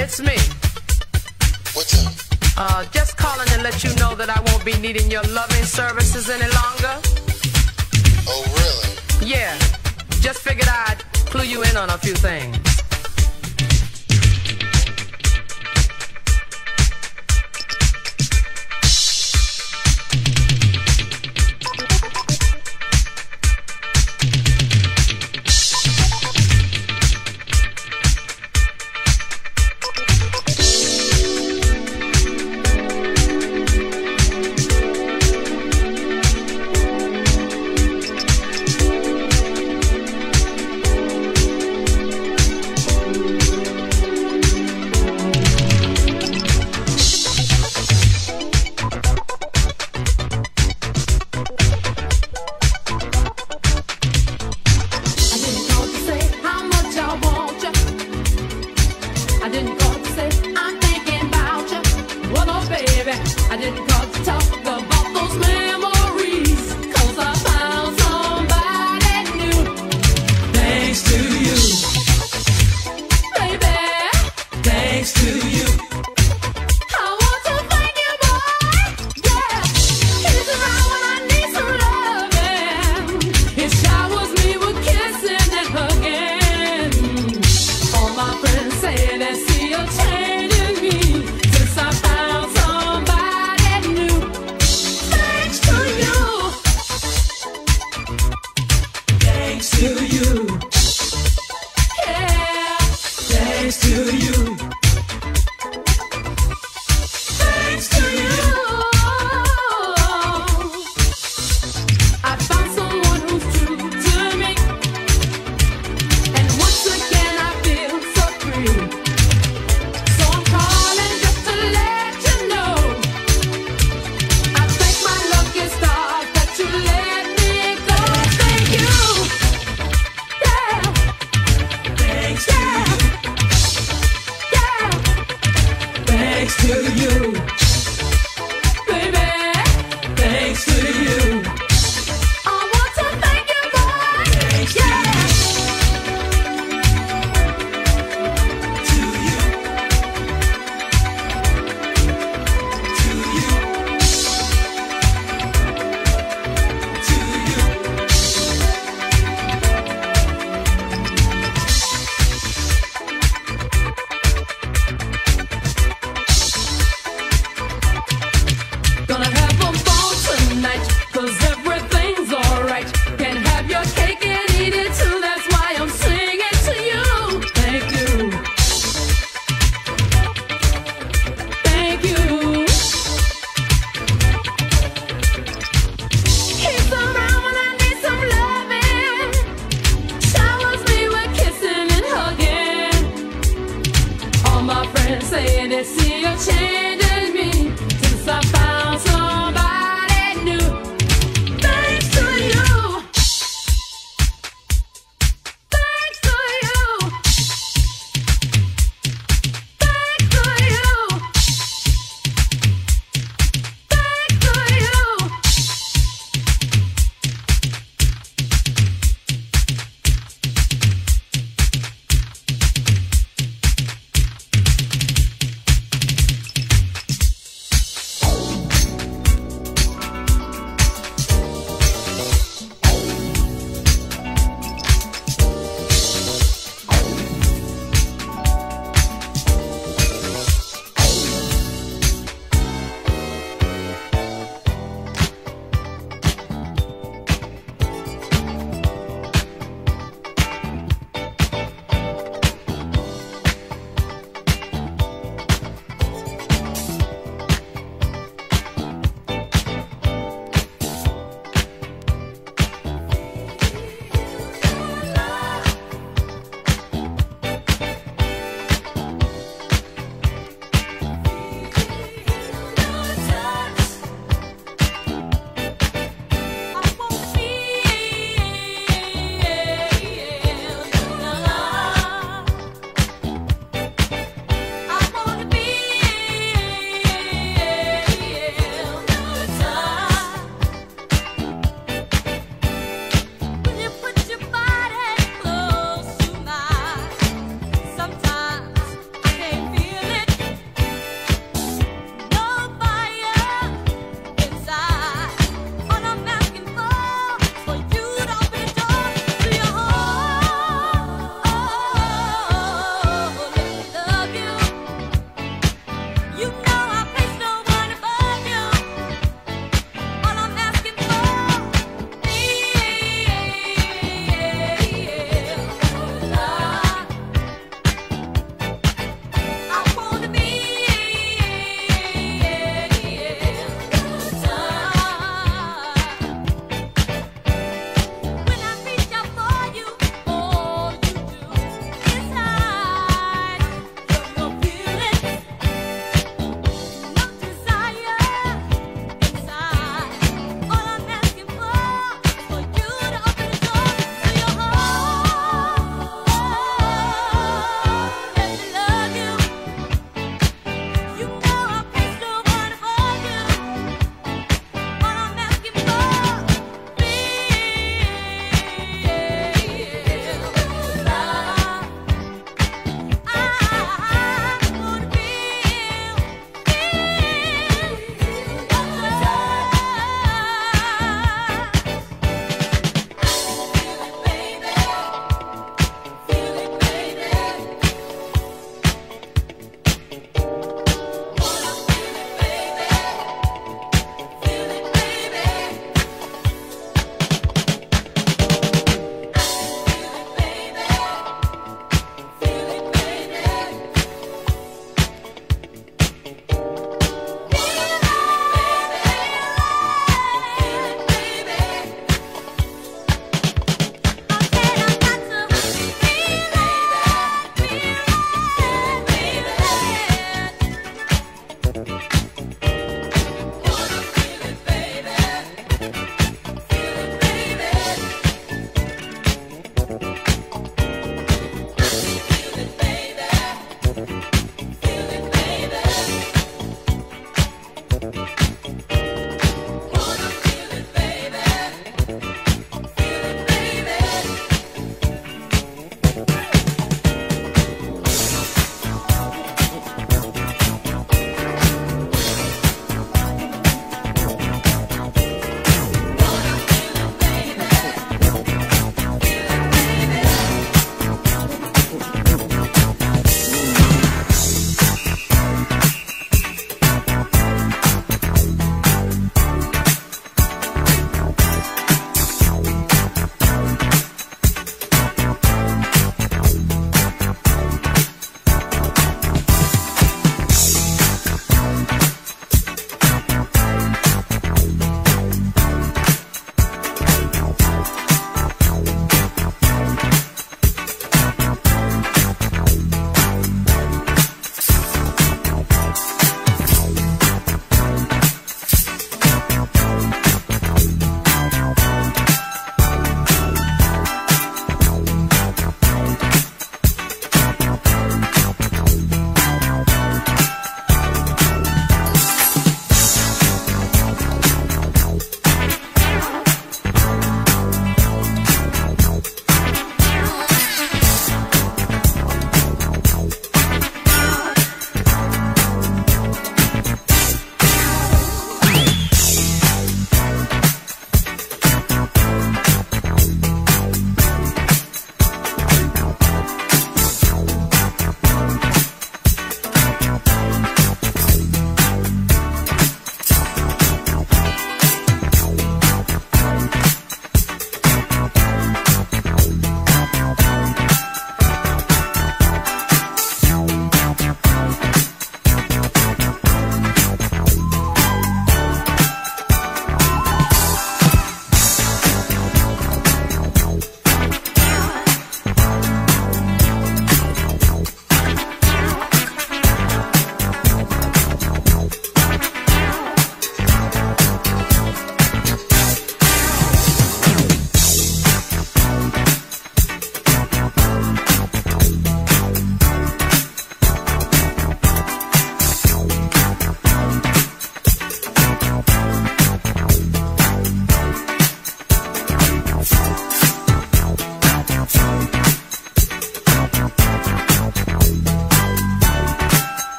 It's me. What's up? Just calling to let you know that I won't be needing your loving services any longer. Oh, really? Yeah, just figured I'd clue you in on a few things.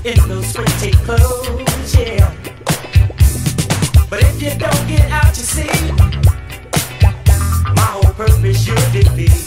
in those pretty clothes, yeah. But if you don't get out, you see, my whole purpose you defeat.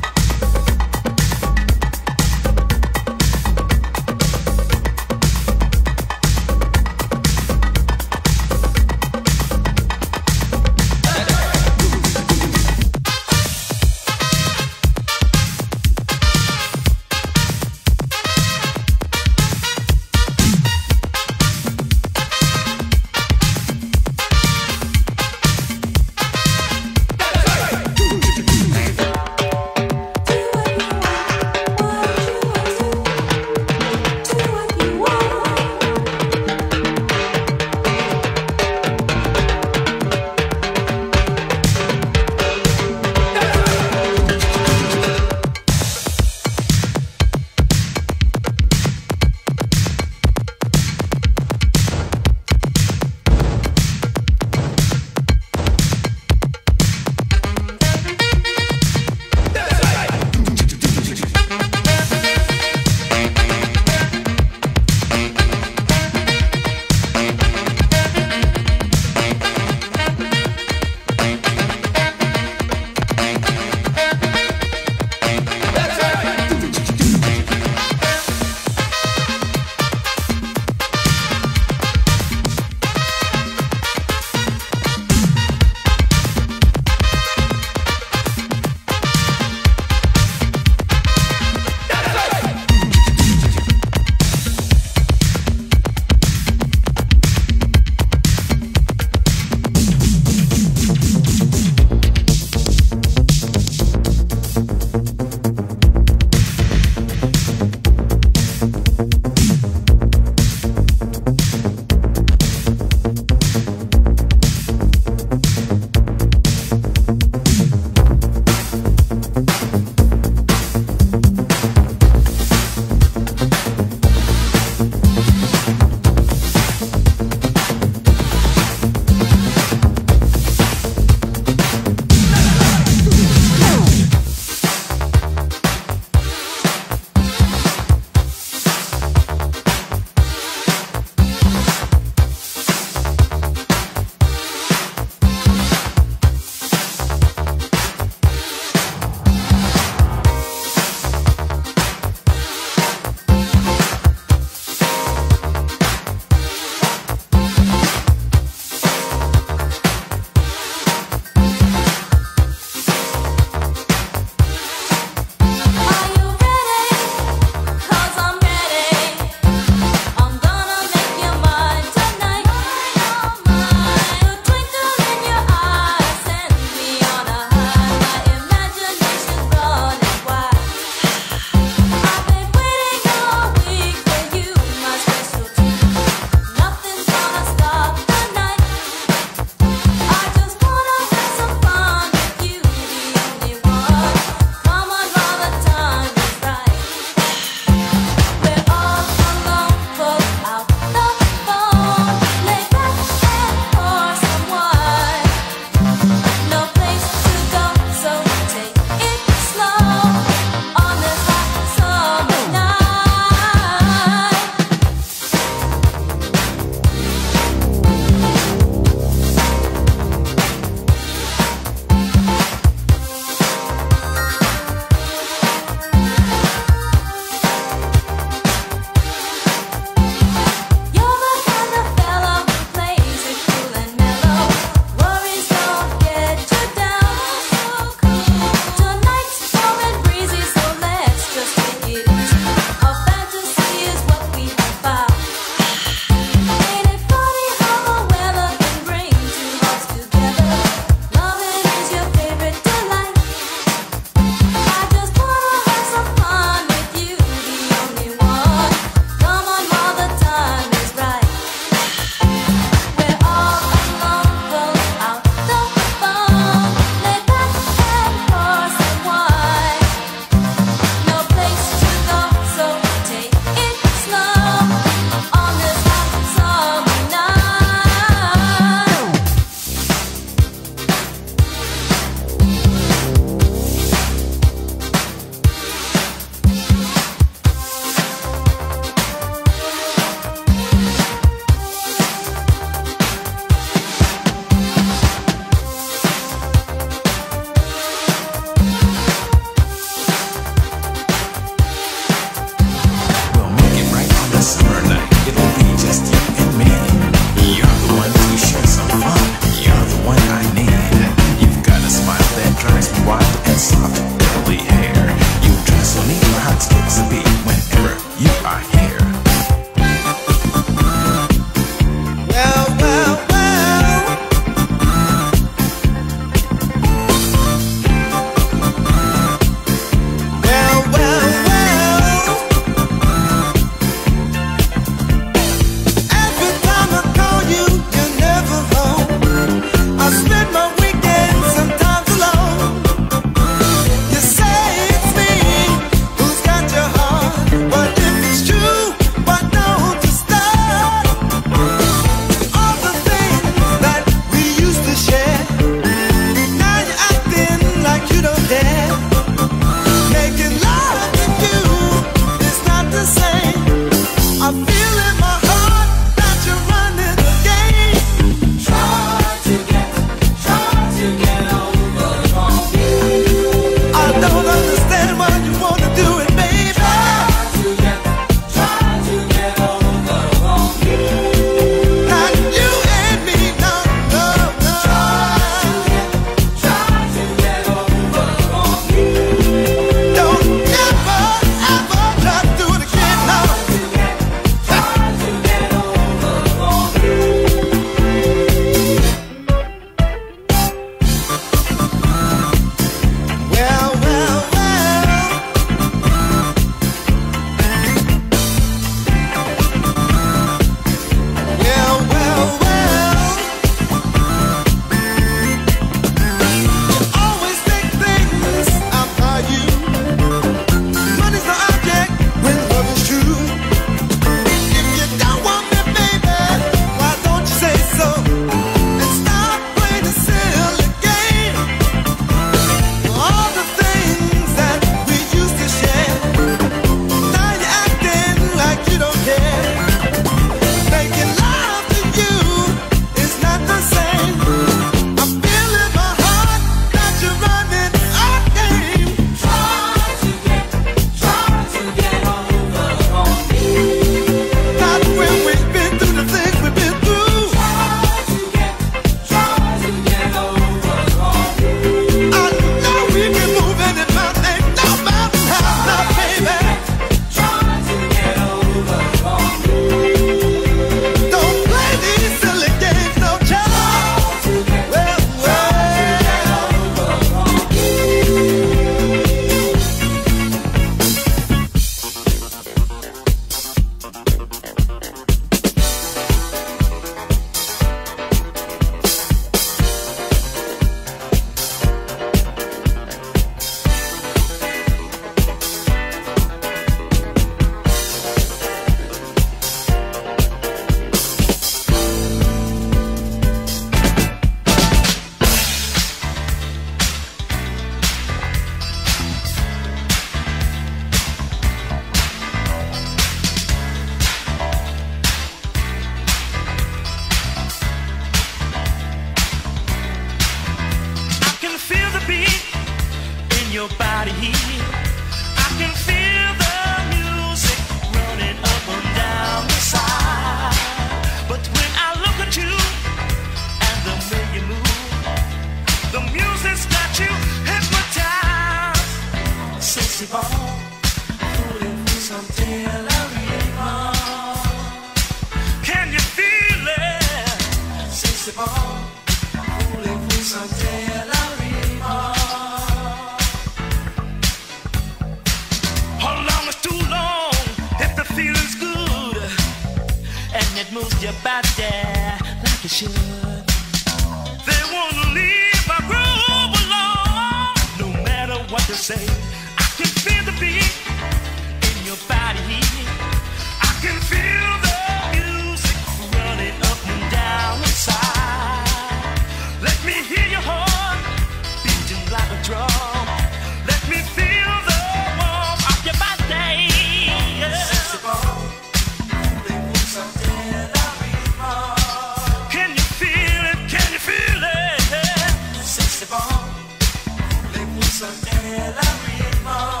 your body like you should. They wanna leave my groove alone. No matter what they say, I can feel the beat in your body. I can feel the music running up and down inside. Let me hear your heart beating like a drum. Let me feel the warmth of your body. Sexy boy, they want something I read more. Can you feel it? Can you feel it? Sexy boy, they want something I read more.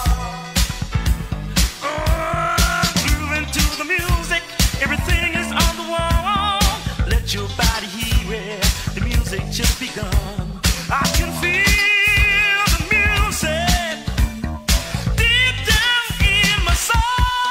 Grooving to the music, everything is on the wall. Let your body hear it, the music just begun. I can feel the music deep down in my soul.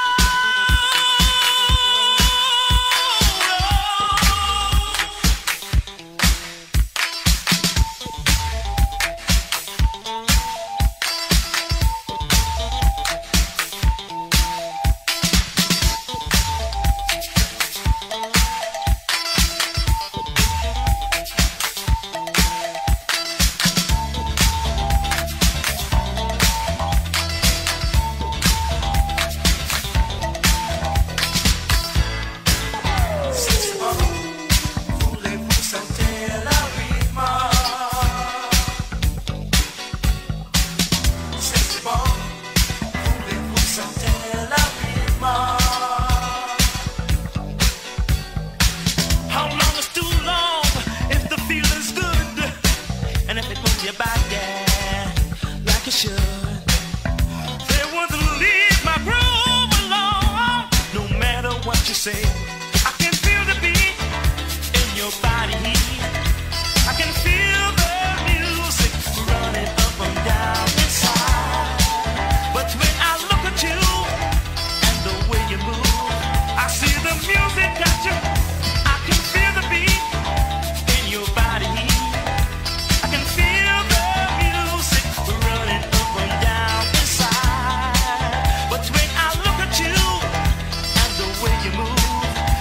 How long is too long if the feeling's good and if it moves your body like it should? They want to leave my groove alone. No matter what you say, I can feel the beat in your body. I can feel the music running up and down inside. But when I look at you and the way you move, I see the music got you. I can feel the beat in your body. I can feel the music running up and down inside. But when I look at you and the way you move,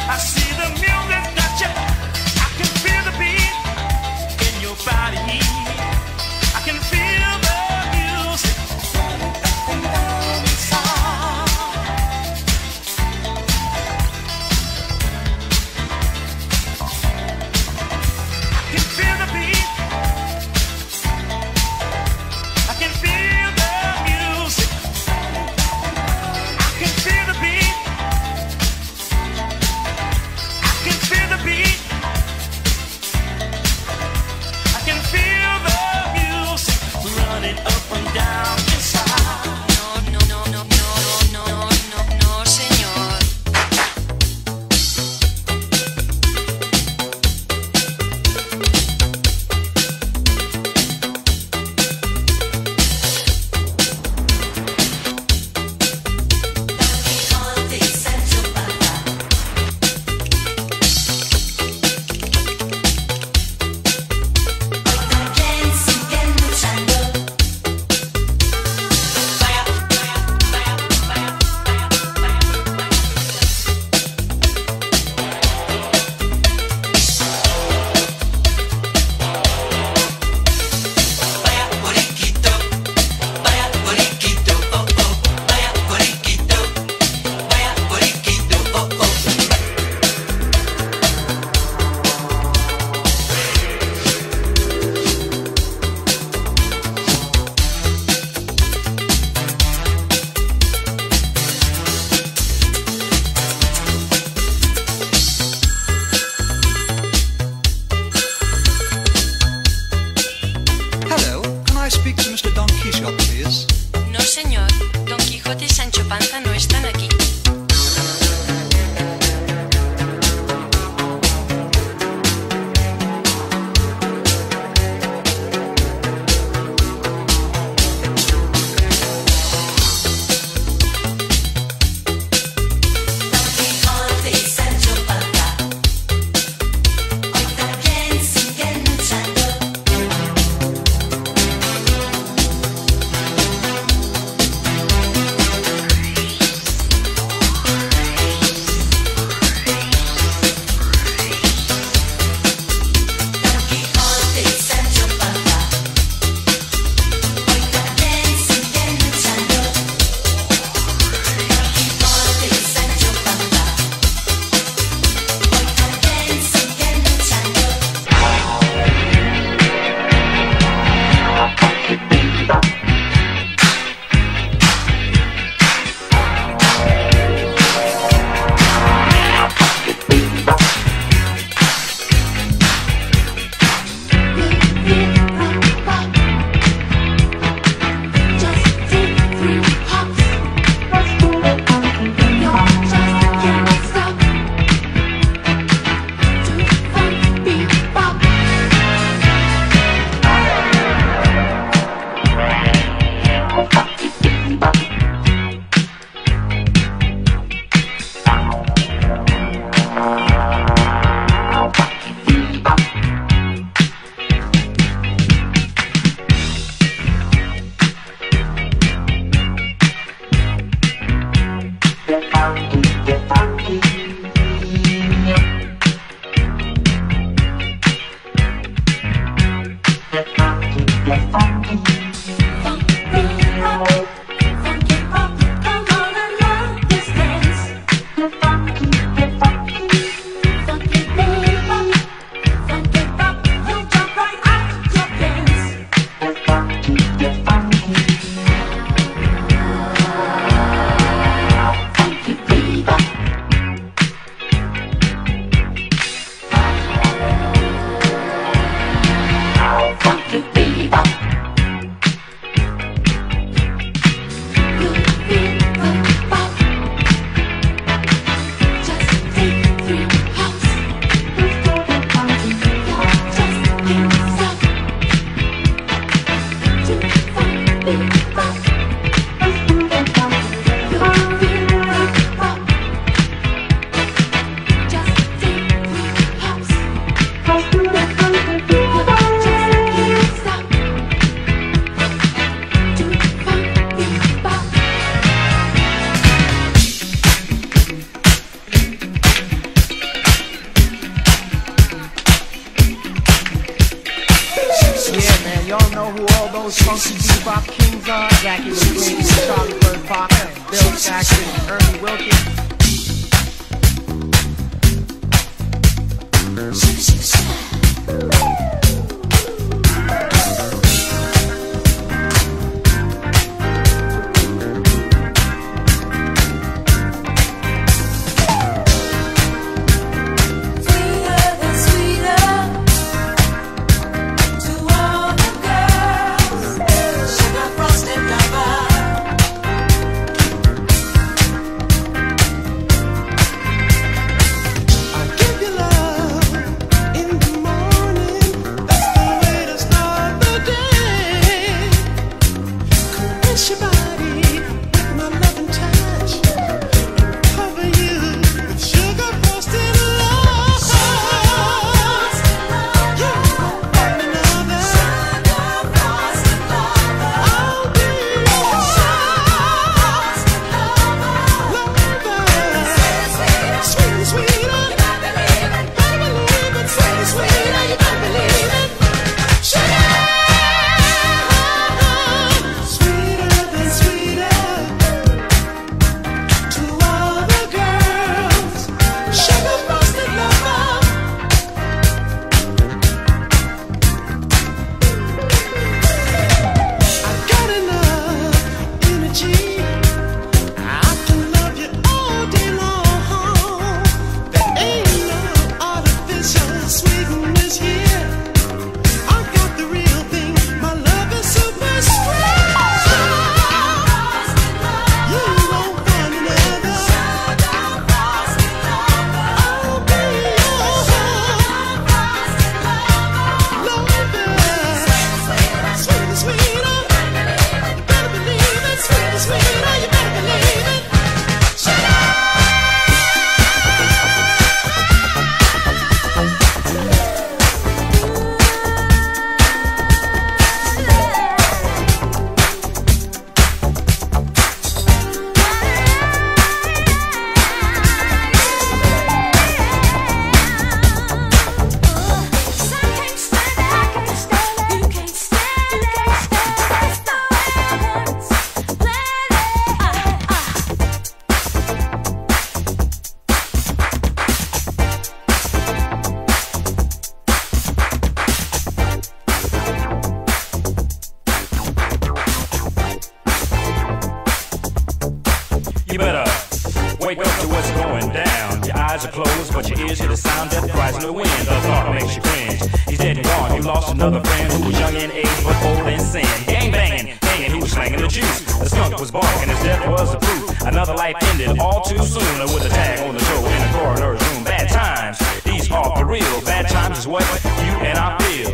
Wake up to what's going down. Your eyes are closed, but your ears hear the sound. Death cries in the wind. The thought makes you cringe. He's dead and gone. You lost another friend who was young in age but old in sin. Gang banging, hanging, he was slanging the juice. The skunk was barking, his death was the proof. Another life ended all too soon with a tag on the show in the coroner's room. Bad times, these are for real. Bad times is what you and I feel.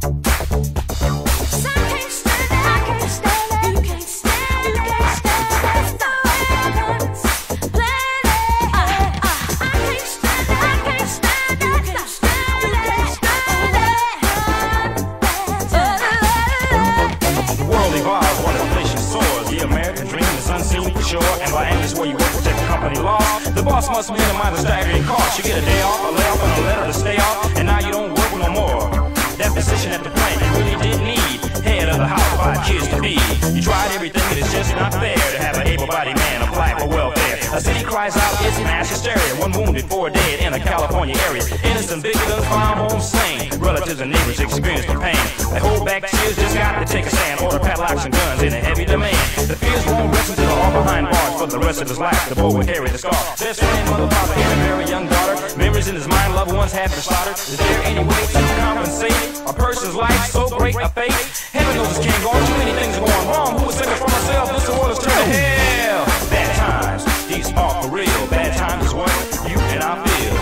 And by Angus where you work to protect the company law, the boss must minimize the staggering cost. You get a day off, a layoff, and a letter to stay off, and now you don't work no more. That position at the plant you really did need. Head of the house, 5 kids to be. You tried everything and it's just not fair to have an able-bodied man apply for welfare. A city cries out, it's mass hysteria. 1 wounded, 4 dead in a California area. Innocent victims found home slain. Relatives and neighbors experience the pain. They hold back tears, just got to take a stand. Order padlocks and guns in a heavy demand. The fears won't rest until they're all behind bars for the rest of his life. The boy will carry the scar. Best friend, mother, father, and a very young daughter. Memories in his mind, loved ones have been slaughtered. Is there any way to compensate a person's life so great a fate? Heaven knows this can't go on. Too many things are going wrong. Who was thinking for myself? This world is turning to hell. Bad times, these are for real. Bad times is what you and I feel.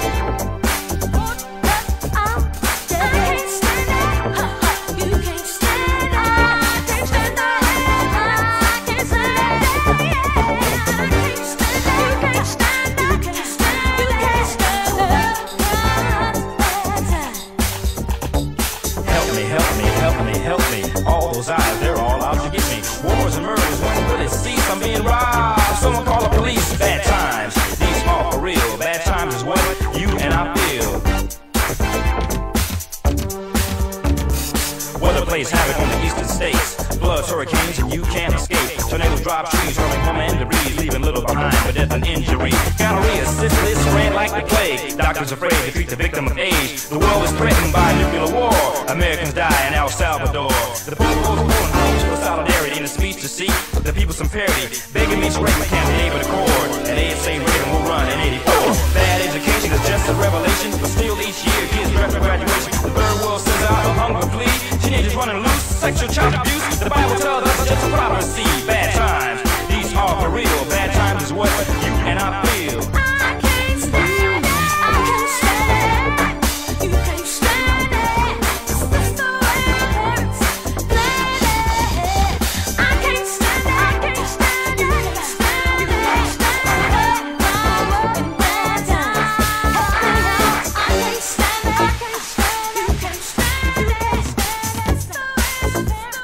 Help me, all those eyes, they're all out to get me. Wars and murders, when will it cease? I'm being robbed, someone call the police. Bad times, these are for real. Bad times is what you and I feel. Weather plays havoc on the eastern states. Floods, hurricanes, and you can't escape. Tornadoes drop trees, hurling home and debris, leaving little behind for death and injury. Gonorrhea, syphilis, spread like the plague. Doctors afraid to treat the victim of age. The world is threatened by nuclear war. Americans die in El Salvador. The Pope goes pulling homes for solidarity in a speech to seek the people some parity. Begging me straight, but can't be able to accord. And they say Reagan will run in 84. Bad education is just a revelation, but still each year kids draft for graduation. The third world sends out a hunger plea. Teenagers running loose, sexual child abuse. The Bible tells us it's just a prophecy. Bad times, these are for real. Bad times is what you and I feel. I can't stand it, I can't stand it. You can't stand it, it's just the way it hurts. I can't stand it, I can't stand it. You can't stand it, you can't stand it. My working bad times. I can't stand it, I can't stand it. You can't stand it, it's the way it hurts.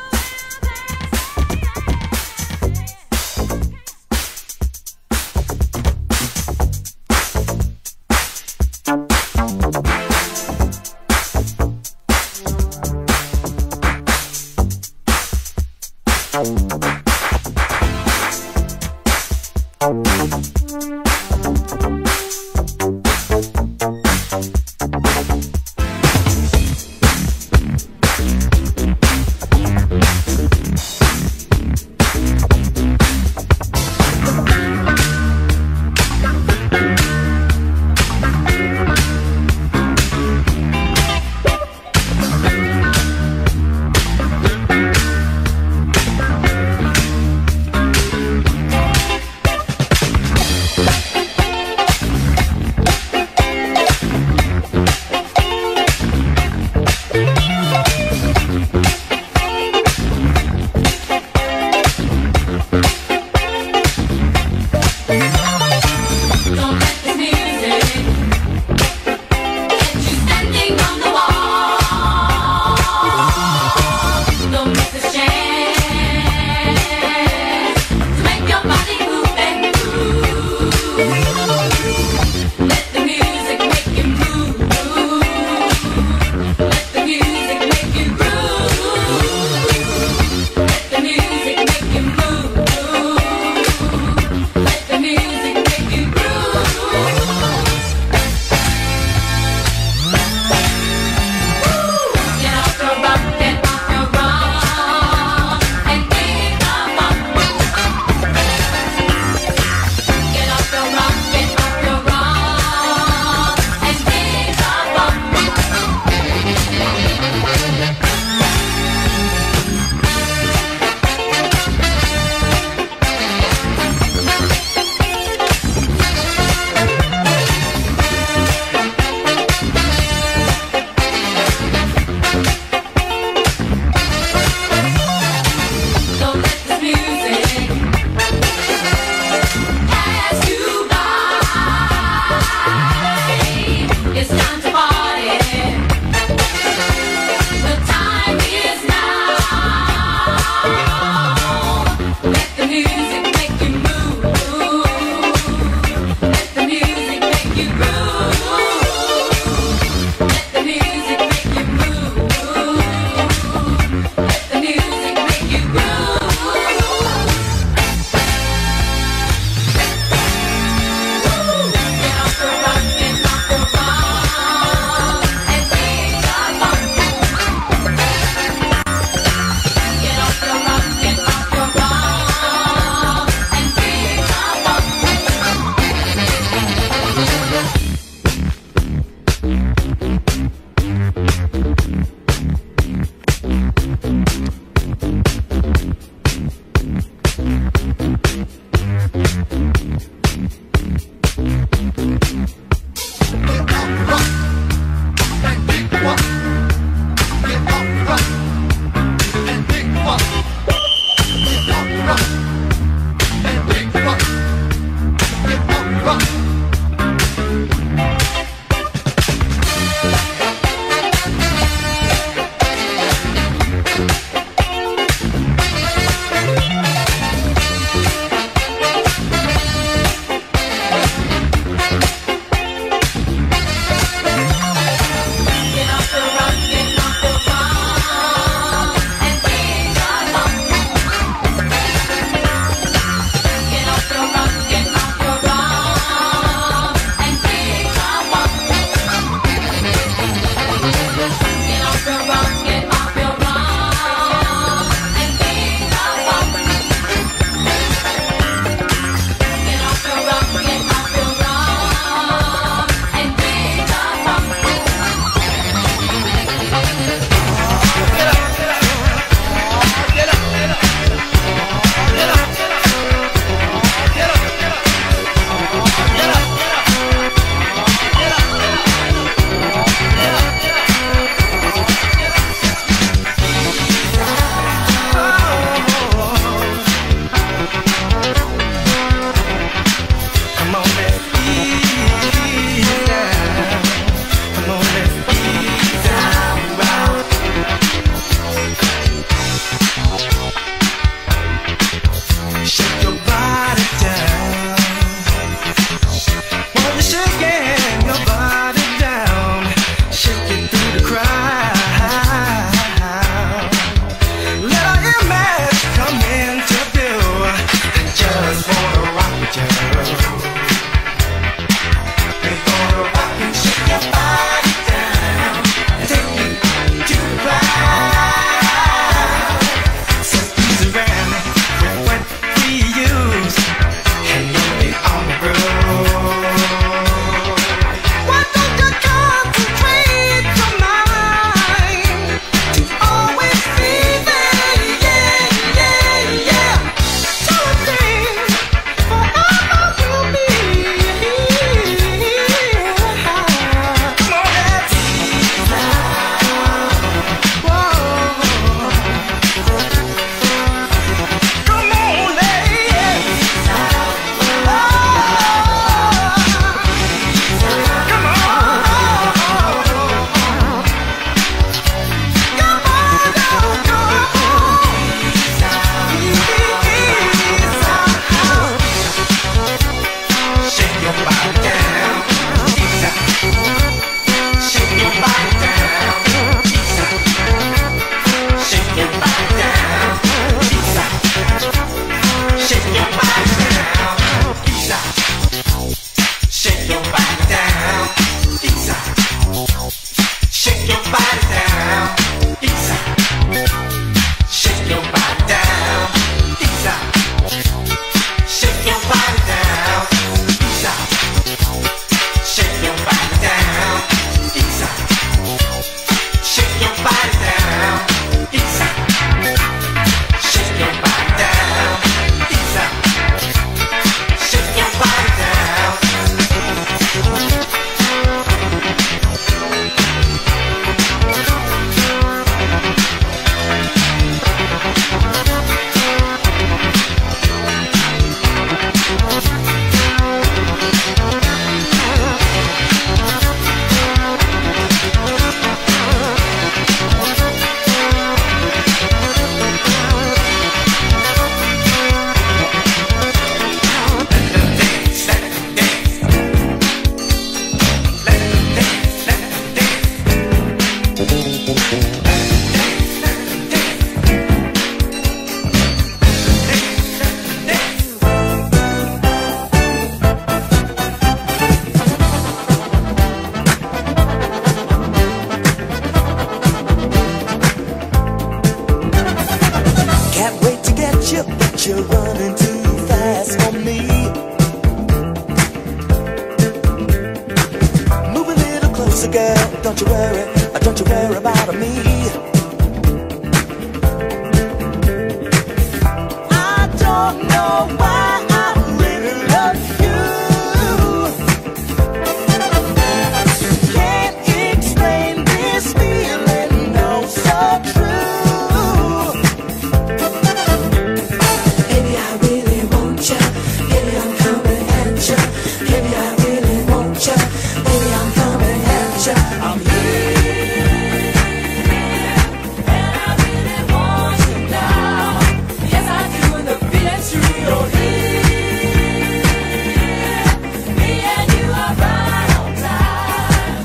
So girl, don't you worry about me. I don't know why I really love you. Can't explain this feeling, no, so true. Baby, I really want ya. Baby, I'm coming at ya. Baby, I really want ya. Baby, I'm coming at ya. I'm here, and I really want you now. Yes, I do, and the feeling's true. You're here, me and you are right on time.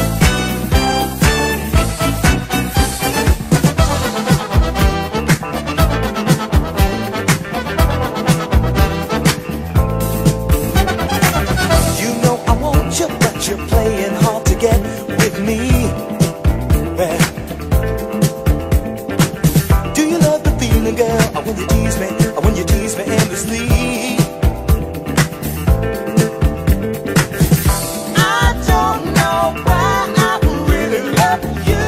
You know I want you, but you're playing hard to get with me. Well, do you love the feeling, girl? Or when you tease me, or when you tease me endlessly? I don't know why I really love you.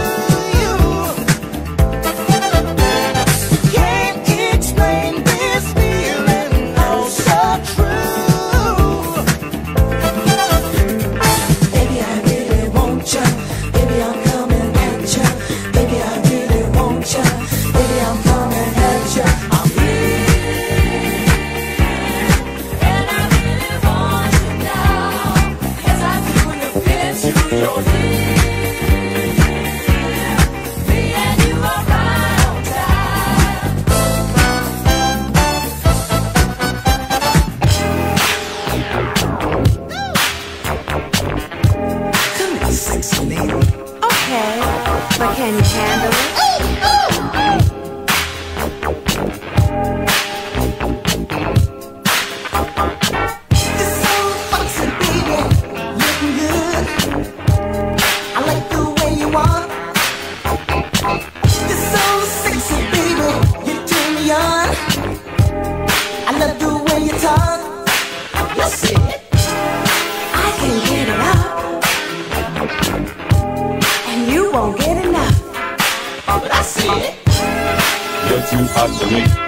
Can't explain this feeling, oh so true. Baby, I really want ya. Baby, I'm coming at ya. Baby, I really want ya. Baby, I'm coming at ya. I'm here, and I really want you now. Yes, I do, and the feeling's true. You're here, me and you are right on time. Come here, sexy lady. Okay, but can you handle it? You're so foxy, baby, looking good. I like the way you are. You're so sexy, baby, you turn me on. I love the way you talk. You see it, I can get it up, and you won't get enough. but I see it. You're too hot for me.